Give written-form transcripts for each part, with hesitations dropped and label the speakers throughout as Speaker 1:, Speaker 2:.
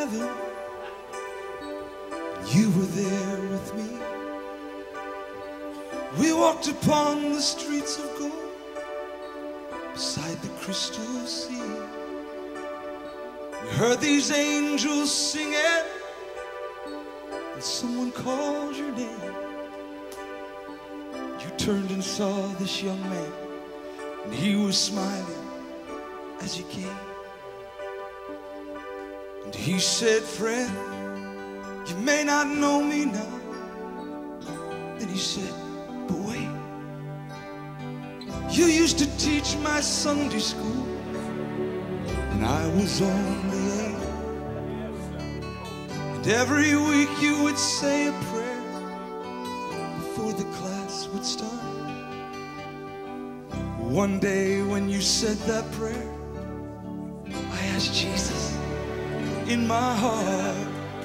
Speaker 1: heaven, you were there with me. We walked upon the streets of gold beside the crystal sea. We heard these angels singing, and someone called your name. You turned and saw this young man, and he was smiling as you came. And he said, friend, you may not know me now. Then he said, but wait, you used to teach my Sunday school, and I was only 8. And every week you would say a prayer before the class would start. One day when you said that prayer, I asked Jesus in my heart.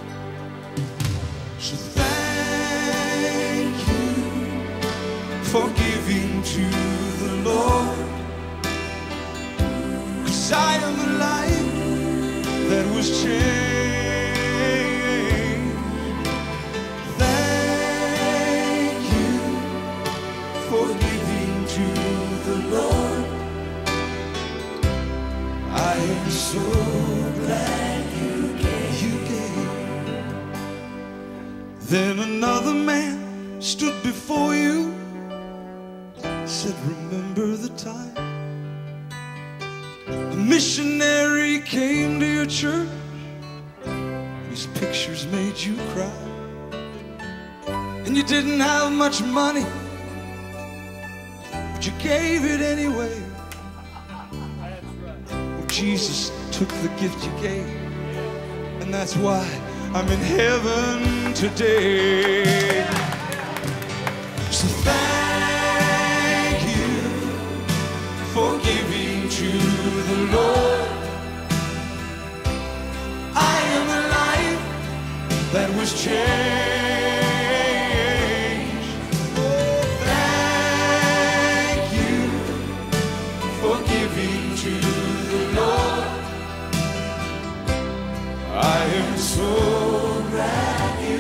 Speaker 1: So thank you for giving to the Lord, 'cause I am a life that was changed. Thank you for giving to the Lord. I am so glad you gave. Then another man stood before you, said, remember the time a missionary came to your church, his pictures made you cry, and you didn't have much money, but you gave it anyway. Well, Jesus took the gift you gave, and that's why I'm in heaven today. So thank you for giving to the Lord. I am a life that was changed. Oh, thank you for giving to the Lord. I am so glad you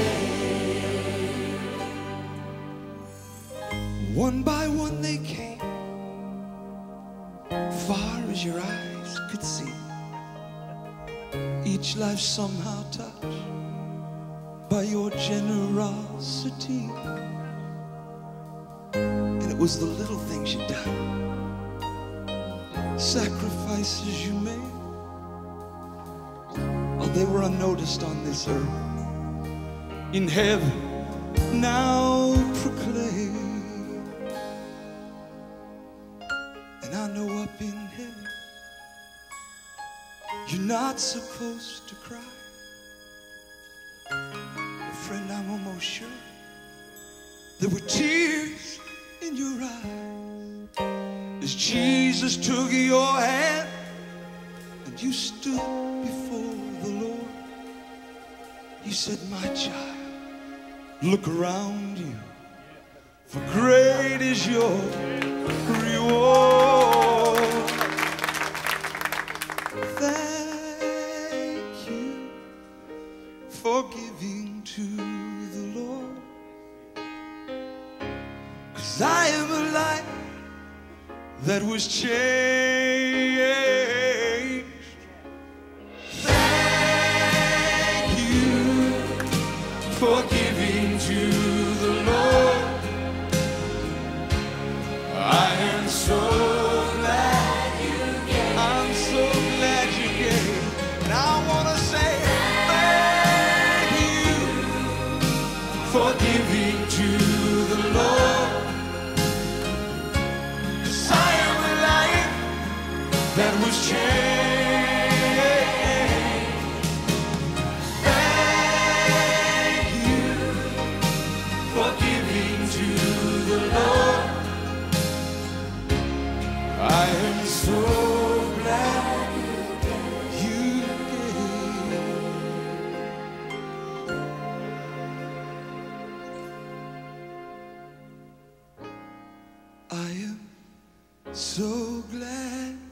Speaker 1: gave. One by one they came, far as your eyes could see, each life somehow touched by your generosity. And it was the little things you done, sacrifices you made. Oh, they were unnoticed on this earth. In heaven now proclaim. And I know up in heaven you're not supposed to cry. But friend, I'm almost sure there were tears in your eyes as Jesus took your hand and you stood before the Lord. He said, my child, look around you, for great is your reward. Thank you for giving to the Lord, 'cause I am a life that was changed. Thank you for giving to the Lord. I am so glad you gave. I'm so glad you gave. And I want to say thank you for giving to the Lord, 'cause I am a life that was changed. Thank you for giving to the Lord. I am so glad you gave. I am so glad